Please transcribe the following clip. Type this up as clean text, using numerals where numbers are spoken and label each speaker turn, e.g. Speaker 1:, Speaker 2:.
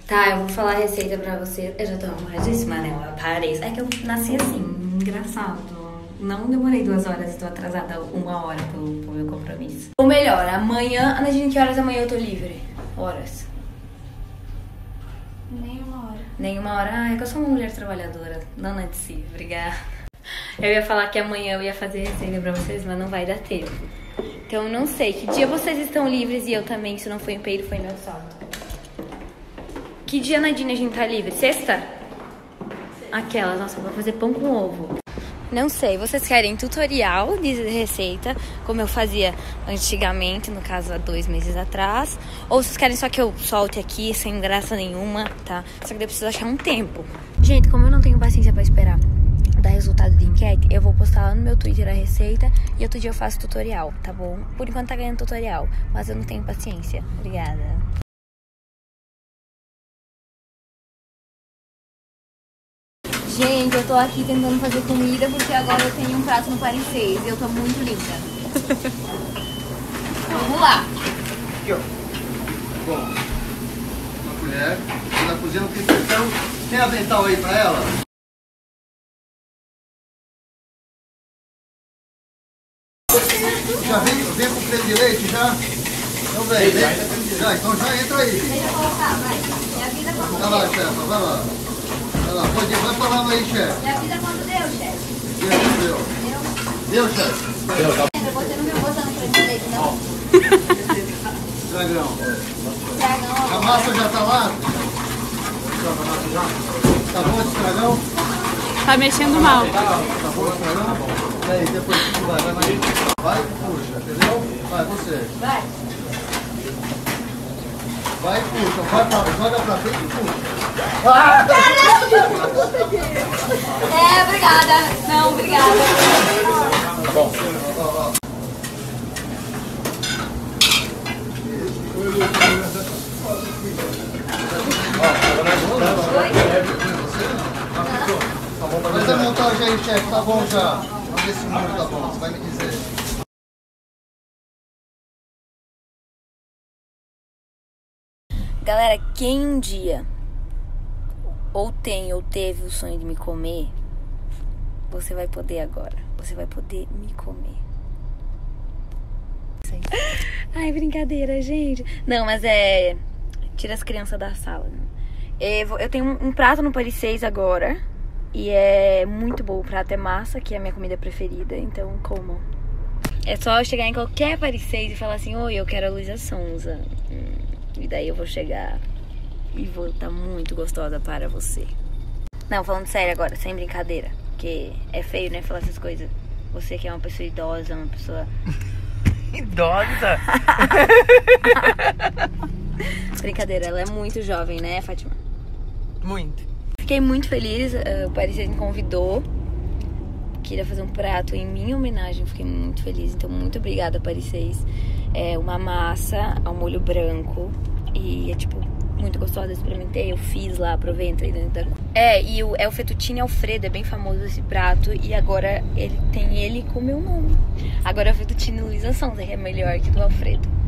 Speaker 1: Tá, eu vou falar a receita pra você. Eu já tô arrumadíssima, né? Eu apareço. É que eu nasci assim, engraçado. Não demorei 2 horas, tô atrasada 1 hora pro meu compromisso. Ou melhor, amanhã... Anadine, que horas amanhã eu tô livre? Horas? Nenhuma hora. Ah, é que eu sou uma mulher trabalhadora. Dona de si, obrigada. Eu ia falar que amanhã eu ia fazer receita pra vocês, mas não vai dar tempo. Então eu não sei. Que dia vocês estão livres e eu também, se não foi um peido, foi meu salto. Que dia, Nadine, a gente tá livre? Sexta? Aquelas, nossa, eu vou fazer pão com ovo. Não sei, vocês querem tutorial de receita, como eu fazia antigamente, no caso há 2 meses atrás, ou vocês querem só que eu solte aqui sem graça nenhuma, tá? Só que eu preciso achar um tempo. Gente, como eu não tenho paciência pra esperar dar resultado de enquete, eu vou postar lá no meu Twitter a receita e outro dia eu faço tutorial, tá bom? Por enquanto tá ganhando tutorial, mas eu não tenho paciência. Obrigada. Gente, eu tô aqui tentando fazer comida porque agora eu tenho um prato no Paris 6 e eu tô muito linda. Vamos lá.
Speaker 2: Aqui, ó. Bom, uma colher. Na cozinha não tem pressão. Tem avental aí pra ela? Já vem com creme de leite já? Então vem. Já, então já entra aí.
Speaker 1: Deixa eu colocar, vai. Me avisa quanto
Speaker 2: Vai lá, chefe, vai lá. Vai lá, pode ir, vai falando aí, chefe.
Speaker 1: Me avisa quanto deu, chefe.
Speaker 2: Deu. Deu, chefe? Deu, tá.
Speaker 1: Você não me botando creme de leite, não?
Speaker 2: Dragão.
Speaker 1: Dragão.
Speaker 2: A massa já tá lá? Tá bom esse dragão?
Speaker 3: Tá mexendo mal.
Speaker 2: Tá bom esse dragão? E aí, depois tu vai mais. Vai, puxa, entendeu? Vai, você.
Speaker 1: Vai.
Speaker 2: Vai, puxa, joga pra frente e puxa.
Speaker 1: É, obrigada. Não, obrigada.
Speaker 2: Tá bom. Faz a montagem aí, chefe, tá bom já. Vamos ver se o número tá bom, você vai me dizer.
Speaker 1: Galera, quem um dia ou tem ou teve o sonho de me comer, você vai poder agora. Você vai poder me comer. Ai, brincadeira, gente. Não, mas é... Tira as crianças da sala. Eu tenho um prato no Paris 6 agora. E é muito bom. O prato é massa, que é a minha comida preferida. Então, comam. É só eu chegar em qualquer Paris 6 e falar assim: oi, eu quero a Luísa Sonza. E daí eu vou chegar e vou estar muito gostosa para você. Não, falando sério agora, sem brincadeira. Porque é feio, né, falar essas coisas. Você que é uma pessoa idosa, uma pessoa...
Speaker 3: Idosa?
Speaker 1: Brincadeira, ela é muito jovem, né, Fátima?
Speaker 3: Muito.
Speaker 1: Fiquei muito feliz, o Paris me convidou. Queria fazer um prato em minha homenagem, fiquei muito feliz. Então, muito obrigada, Paris 6. É uma massa ao molho branco e é, tipo, muito gostosa. Eu experimentei, eu fiz lá, provei, entrei dentro da... E é o fettuccine Alfredo, é bem famoso esse prato. E agora ele com o meu nome. Agora é o fettuccine Luísa Sonza, que é melhor que do Alfredo.